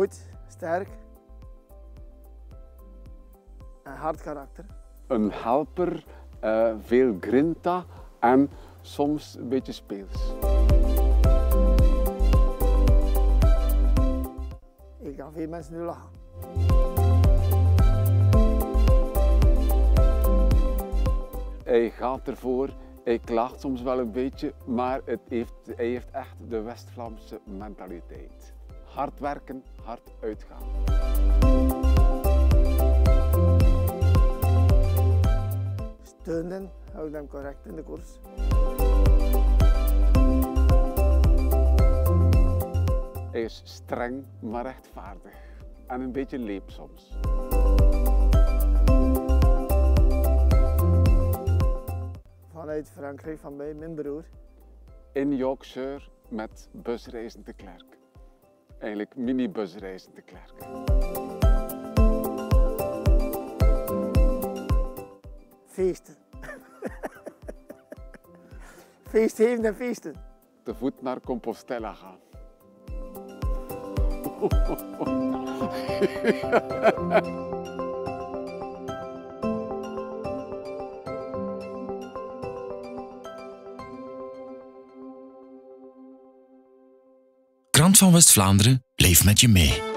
Moed, sterk en hard karakter. Een helper, veel grinta en soms een beetje speels. Ik kan veel mensen nu lachen. Hij gaat ervoor, hij klaagt soms wel een beetje, maar hij heeft echt de West-Vlaamse mentaliteit. Hard werken, hard uitgaan. Steunen, houd hem correct in de koers. Hij is streng, maar rechtvaardig. En een beetje leep soms. Vanuit Frankrijk, van mij, mijn broer. In Yorkshire met busreizen Declercq. Eigenlijk mini-busreizen Declercq. Feesten. Feestgeven en feesten. Te voet naar Compostela gaan. Krant van West-Vlaanderen leeft met je mee.